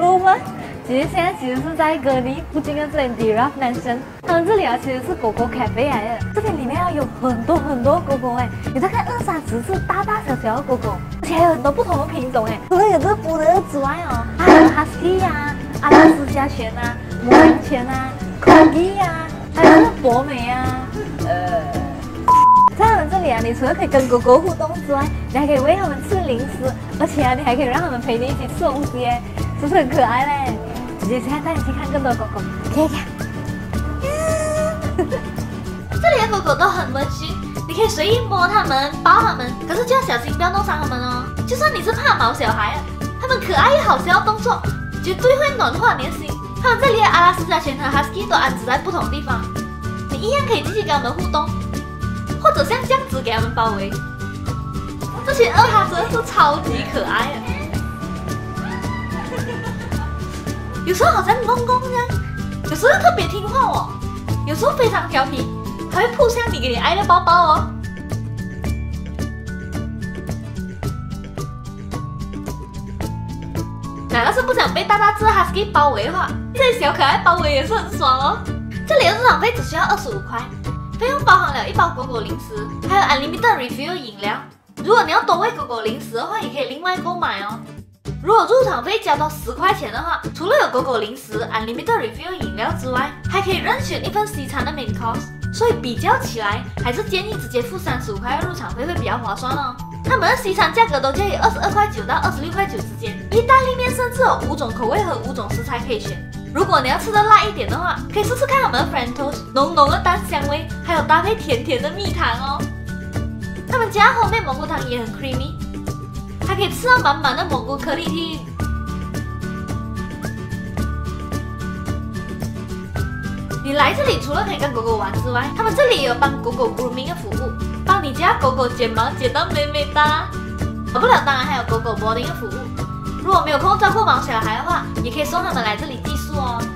狗吗？其实现在其实是在格力附近的这里 Giraffe Mansion， 他们这里啊其实是狗狗 cafe 来的，这里里面啊有很多狗狗哎，你再看20-30只大小的狗狗，而且还有很多不同的品种哎，除了有这个布的之外哦，还有 Husky 呀、阿拉斯加犬啊、牧羊犬啊、Corgi 呀，还有这个博美啊，在他们这里啊，你除了可以跟狗狗互动之外，你还可以喂它们吃零食，而且啊，你还可以让它们陪你一起吃东西耶，是不是很可爱嘞？直接现在带你去看更多狗狗，可以看。 这里的狗狗都很温驯，你可以随意摸它们、抱它们，可是就要小心不要弄伤它们哦。就算你是怕毛小孩，它们可爱又好笑的动作，绝对会暖化你的心。它们这里的阿拉斯加犬和 Husky 都安置在不同地方，你一样可以继续跟它们互动，或者像这样子给它们包围。这群二哈真的是超级可爱的。有时候好像公公这样，有时候又特别听话哦，有时候非常调皮，还会扑向你给你爱的包包哦。那要是不想被大只的 Husky 包围的话，这些小可爱包围也是很爽哦。这里的入场费只需要25块，费用包含了1包狗狗零食，还有 Unlimited Refill 饮料。如果你要多喂狗狗零食的话，也可以另外购买哦。如果入场费交到10块钱的话，除了有狗狗零食、Unlimited Refill 饮料之外，还可以任选一份西餐的 main course。所以比较起来，还是建议直接付35块入场费会比较划算哦。他们的西餐价格都介于22.9到26.9之间，意大利面甚至有5种口味和5种食材可以选。如果你要吃的辣一点的话，可以试试看他们的 French Toast， 浓浓的蛋香味，还有搭配甜甜的蜜糖哦。他们家后面蘑菇汤也很 creamy。还可以吃到满满的蘑菇颗粒体。你来这里除了可以跟狗狗玩之外，他们这里也有帮狗狗 grooming 的服务，帮你家狗狗剪毛剪到美美哒。少不了当然还有狗狗 boarding 的服务。如果没有空照顾毛小孩的话，也可以送他们来这里寄宿哦。